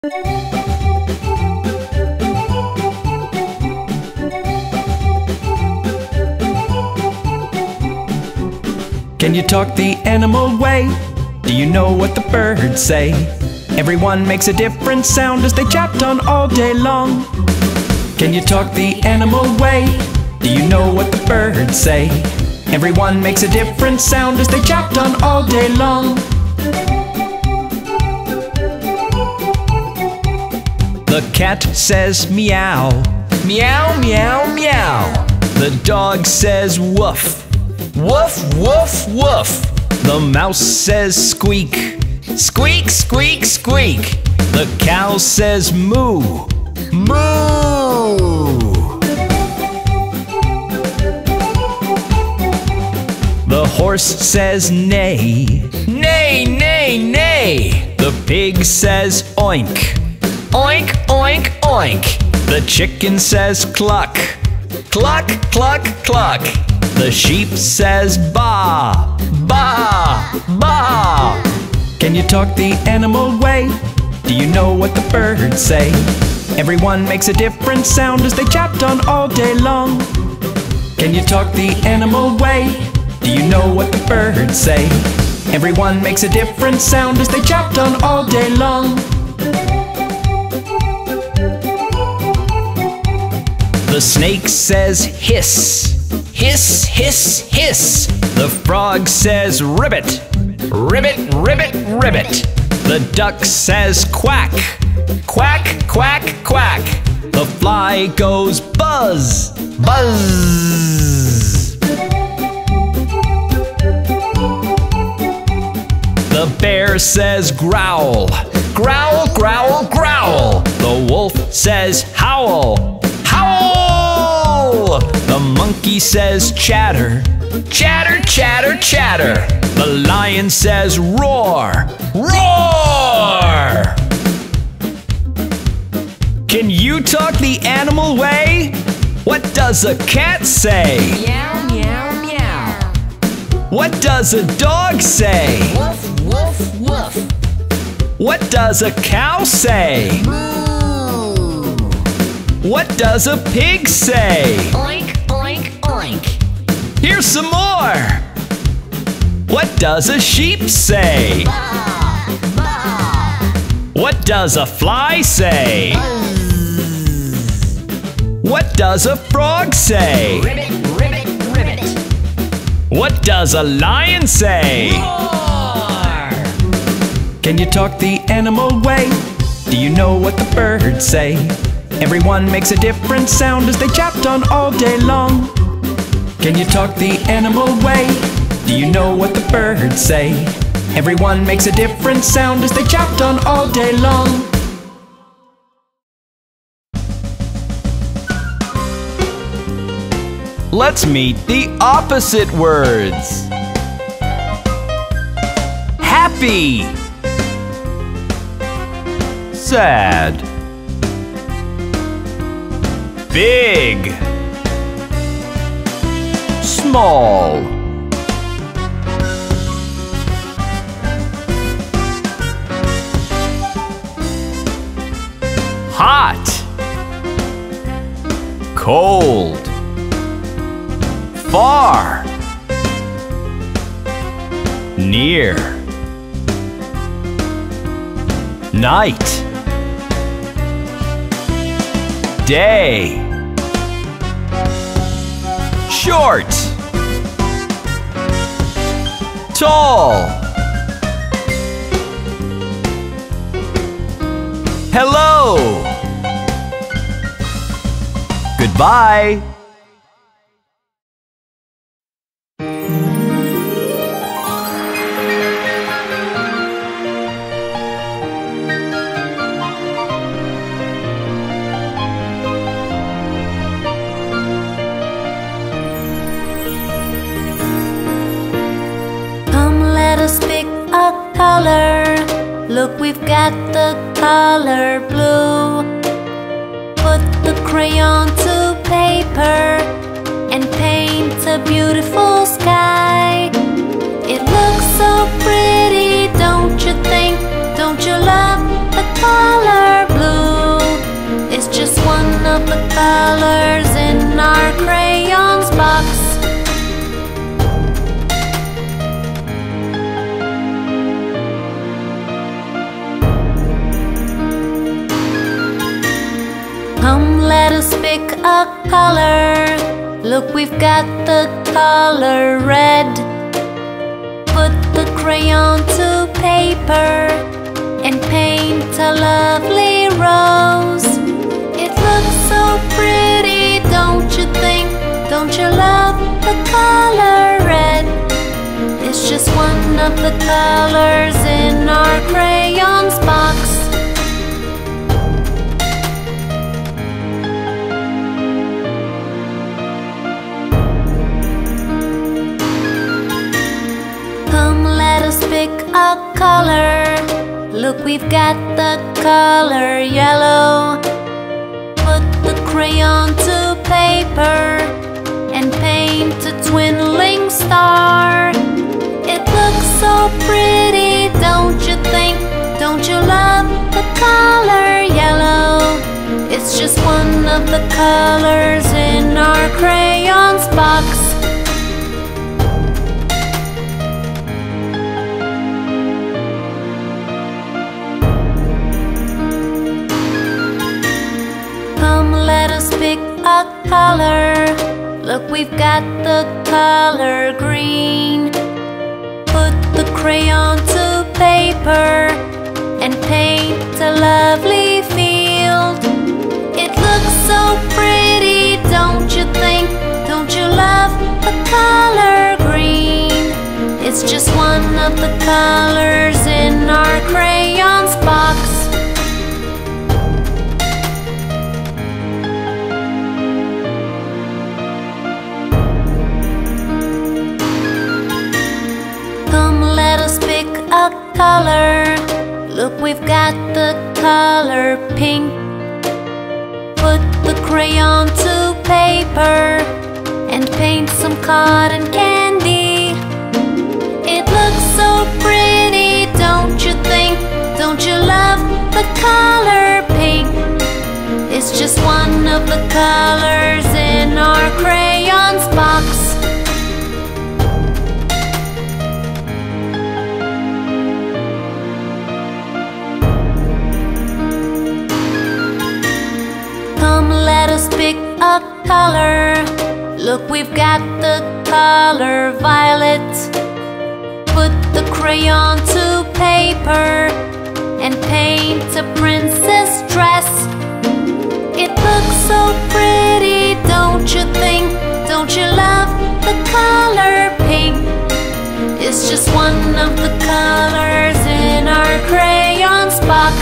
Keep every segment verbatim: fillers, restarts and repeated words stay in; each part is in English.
Can you talk the animal way? Do you know what the birds say? Everyone makes a different sound as they chat on all day long. Can you talk the animal way? Do you know what the birds say? Everyone makes a different sound as they chat on all day long. The cat says meow, meow, meow, meow. The dog says woof, woof, woof, woof. The mouse says squeak, squeak, squeak, squeak. The cow says moo, moo. The horse says neigh, neigh, neigh, neigh. The pig says oink, oink, oink, oink. The chicken says cluck, cluck, cluck, cluck. The sheep says baa, baa, baa. Can you talk the animal way? Do you know what the birds say? Everyone makes a different sound as they chat on all day long. Can you talk the animal way? Do you know what the birds say? Everyone makes a different sound as they chat on all day long. The snake says hiss, hiss, hiss, hiss. The frog says ribbit, ribbit, ribbit, ribbit. The duck says quack, quack, quack, quack. The fly goes buzz, buzz. The bear says growl, growl, growl, growl. The wolf says howl, howl. The monkey says chatter, chatter, chatter, chatter. The lion says roar, roar. Can you talk the animal way? What does a cat say? Meow, meow, meow. What does a dog say? Woof, woof, woof. What does a cow say? Moo. What does a pig say? Oink, oink, oink. Here's some more. What does a sheep say? Baa, baa. What does a fly say? Buzz. What does a frog say? Ribbit, ribbit, ribbit. What does a lion say? Roar. Can you talk the animal way? Do you know what the birds say? Everyone makes a different sound as they chat on all day long. Can you talk the animal way? Do you know what the birds say? Everyone makes a different sound as they chat on all day long. Let's meet the opposite words. Happy, sad, big, small, hot, cold, far, near, night, day, short, tall, hello, goodbye. Look, we've got the color blue. Put the crayon to paper and paint a beautiful sky. It looks so pretty, don't you think? Don't you love the color? let us pick a color. Look, we've got the color red. Put the crayon to paper and paint a lovely rose. It looks so pretty, don't you think? Don't you love the color red? It's just one of the colors in our crayons box. Come, let us pick a color. Look, we've got the color yellow. Put the crayon to paper and paint a twinkling star. It looks so pretty, don't you think? Don't you love the color yellow? It's just one of the colors in our crayons box. Come, let us pick a color. Look, we've got the color green. Put the crayon to paper and paint a lovely field. It looks so pretty, don't you think? Don't you love the color green? It's just one of the colors in our crayons box. Let us pick a color. Look, we've got the color pink. Put the crayon to paper and paint some cotton candy. It looks so pretty, don't you think? Don't you love the color pink? It's just one of the colors in our crayons box. Let us pick a color. Look, we've got the color violet. Put the crayon to paper and paint a princess dress. It looks so pretty, don't you think? Don't you love the color pink? It's just one of the colors in our crayons box.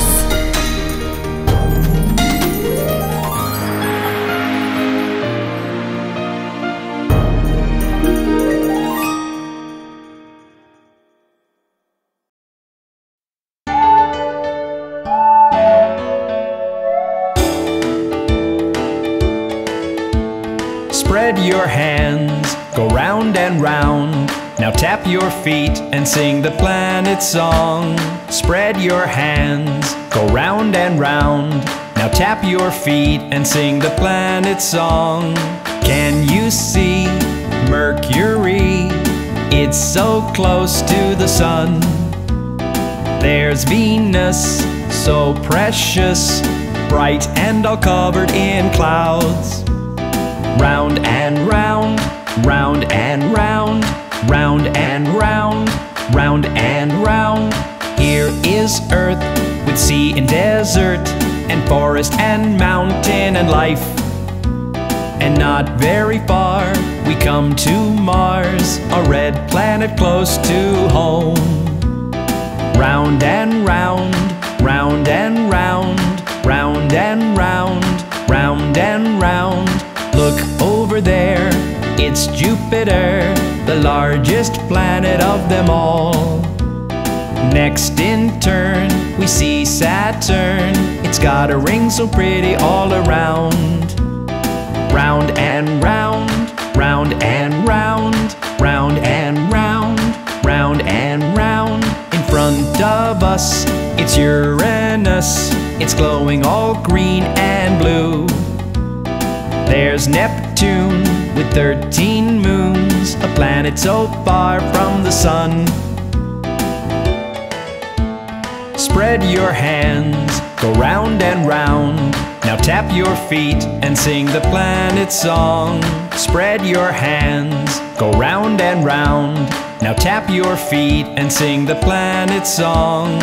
Spread your hands, go round and round. Now tap your feet and sing the planet song. Spread your hands, go round and round. Now tap your feet and sing the planet song. Can you see Mercury? It's so close to the sun. There's Venus, so precious, bright and all covered in clouds. Round and round, round and round, round and round, round and round. Here is Earth with sea and desert, and forest and mountain and life. And not very far we come to Mars, a red planet close to home. Round and round, round and round, round and round, round and round. Look over there, it's Jupiter, the largest planet of them all. Next in turn, we see Saturn. It's got a ring so pretty all around. Round and round, round and round, round and round, round and round. In front of us, it's Uranus. It's glowing all green and blue. There's Neptune with thirteen moons, a planet so far from the sun. Spread your hands, go round and round. Now tap your feet and sing the planet song. Spread your hands, go round and round. Now tap your feet and sing the planet song.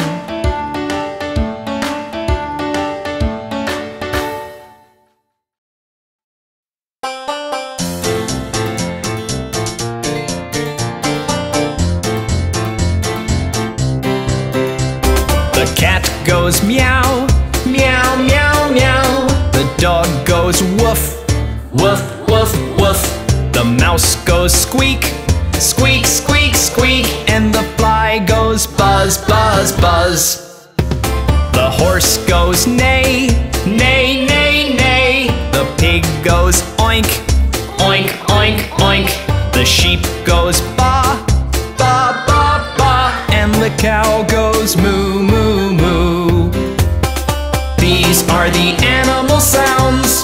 The cat goes meow, meow, meow, meow. The dog goes woof, woof, woof, woof. The mouse goes squeak, squeak, squeak, squeak. And the fly goes buzz, buzz, buzz. The horse goes neigh, neigh, neigh, neigh. The pig goes oink, oink, oink, oink. The sheep goes ba, ba, ba, ba. And the cow goes moo, moo, moo. These are the animal sounds.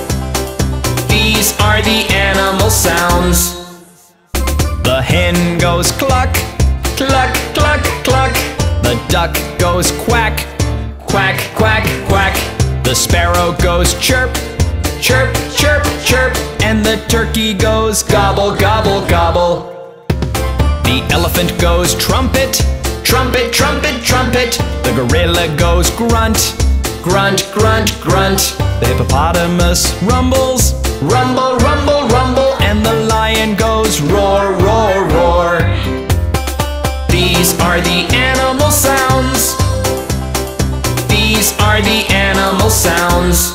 These are the animal sounds. The hen goes cluck, cluck, cluck, cluck. The duck goes quack, quack, quack, quack. The sparrow goes chirp, chirp, chirp, chirp. And the turkey goes gobble, gobble, gobble. The elephant goes trumpet, trumpet, trumpet, trumpet. The gorilla goes grunt, grunt, grunt, grunt. The hippopotamus rumbles, rumble, rumble, rumble. And the lion goes roar, roar, roar. These are the animal sounds. These are the animal sounds.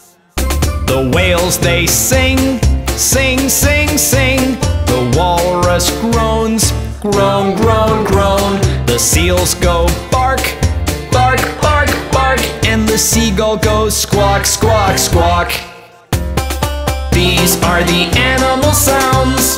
The whales they sing, sing, sing, sing. The walrus groans, groan, groan, groan. The seals go bark, bark, bark, bark. And the seagull goes squawk, squawk, squawk. These are the animal sounds.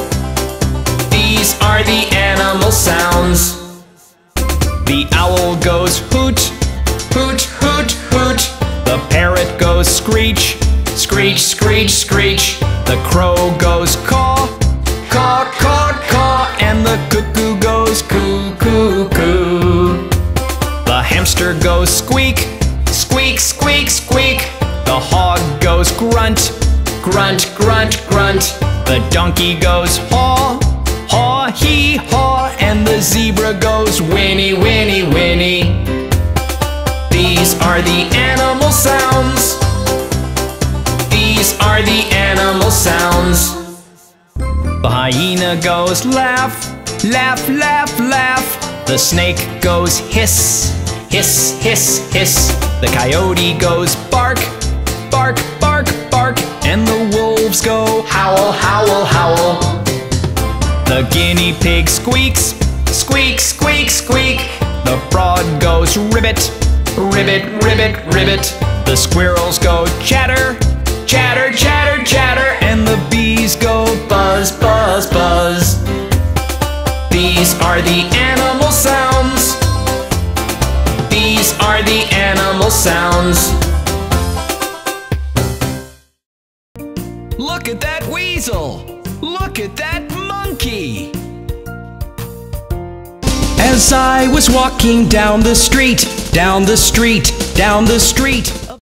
These are the animal sounds. The owl goes hoot, hoot, hoot, hoot. The parrot goes screech, screech, screech, screech. The crow goes caw, caw, caw, caw. And the cuckoo goes coo, coo, coo. The hamster goes squeak, squeak, squeak, squeak. The hog goes grunt, grunt, grunt, grunt. The donkey goes haw, haw, hee, haw. And the zebra goes whinny, whinny, whinny. These are the animal sounds. These are the animal sounds. The hyena goes laugh, laugh, laugh, laugh. The snake goes hiss, hiss, hiss, hiss. The coyote goes bark, bark, bark, bark. And the wolves go howl, howl, howl. The guinea pig squeaks, squeak, squeak, squeak. The frog goes ribbit, ribbit, ribbit, ribbit. The squirrels go chatter, chatter, chatter, chatter. And the bees go buzz, buzz, buzz. These are the animal sounds. These are the animal sounds. Look at that weasel! Look at that monkey! As I was walking down the street, down the street, down the street.